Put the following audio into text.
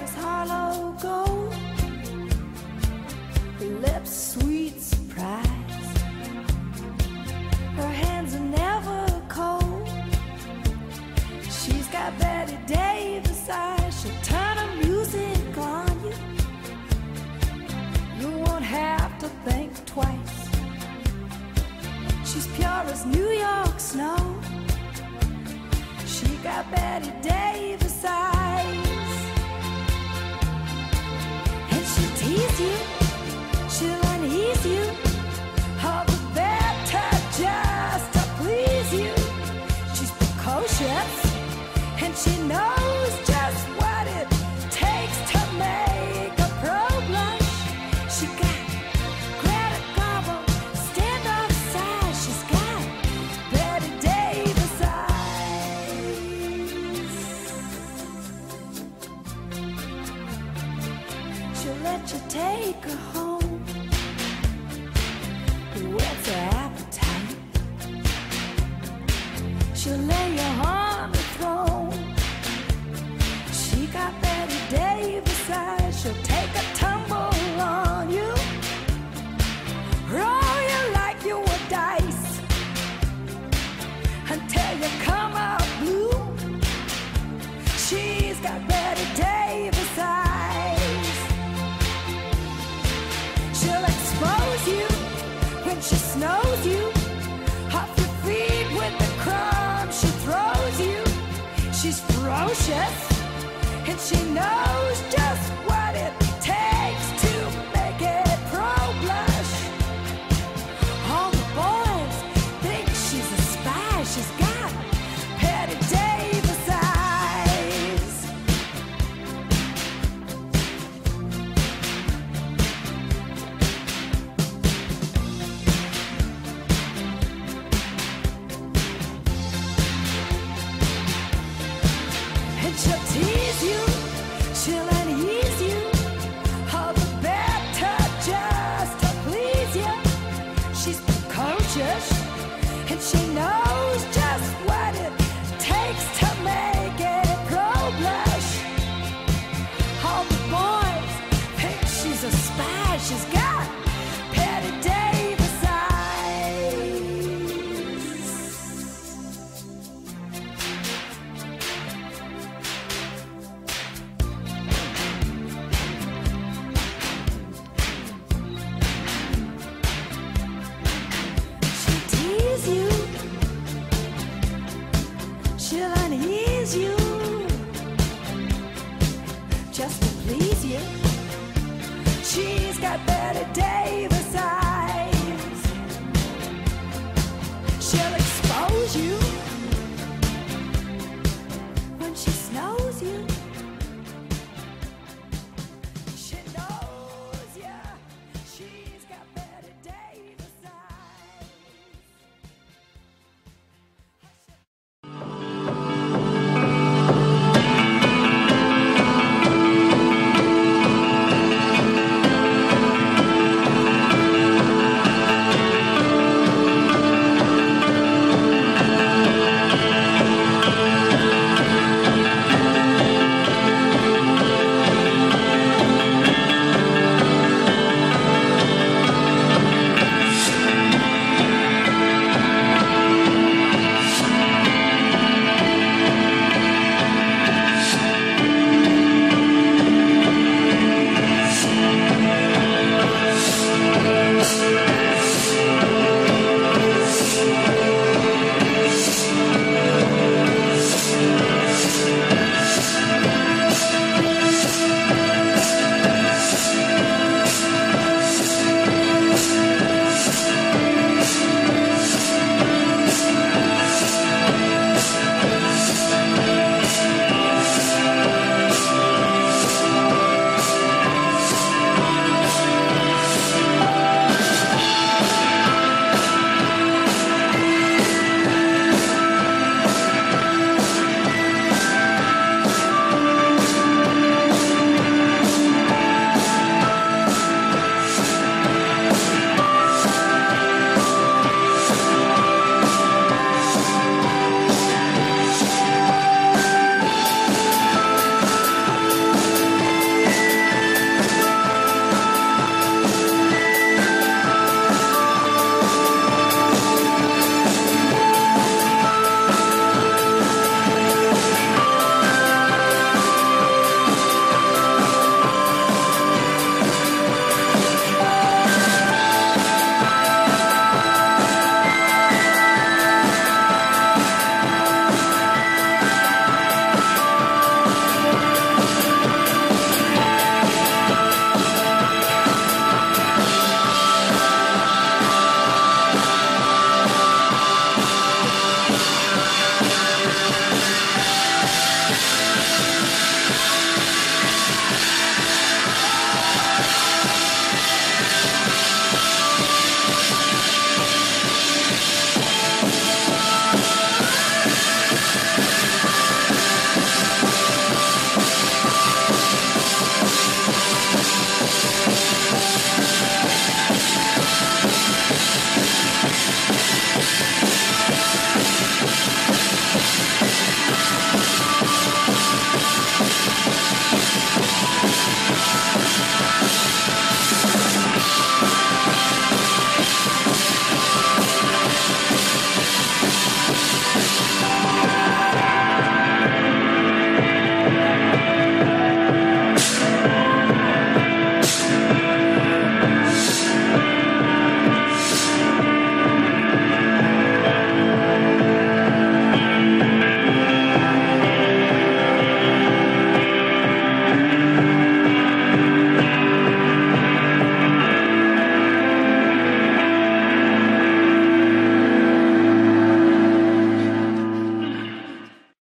is hollow gold, her lips sweet surprise, her hands are never cold. She's got Betty Davis eyes, she'll turn her music on you. You won't have to think twice. She's pure as New York snow. She got Betty Davis eyes. And she'll tease you, she'll unease you, all the better just to please you. She's precocious, and she knows just what it takes to make a pro blush. She got Greta Garbo, stand off side. She's got Betty Davis eyes. She'll let you take her home, whet's her appetite. She'll lay you on the throne. She got Betty Davis eyes. She'll take a tumble on you, roll you like you were dice, until you come out blue. She's got Betty Davis eyes. She'll expose you when she snows you, off your feet with the crumbs she throws you. She's ferocious, and she knows just what it takes to make it pro blush. All the boys think she's a spy. She's got Betty Davis eyes. And she'll tease you, she'll unease you, all the better just to please you. She's precocious, and she knows just what it takes to make it pro blush. All the boys think she's a spy. She's got Betty Davis eyes. She'll tease you, she'll unease you, just to please you. She's got Betty Davis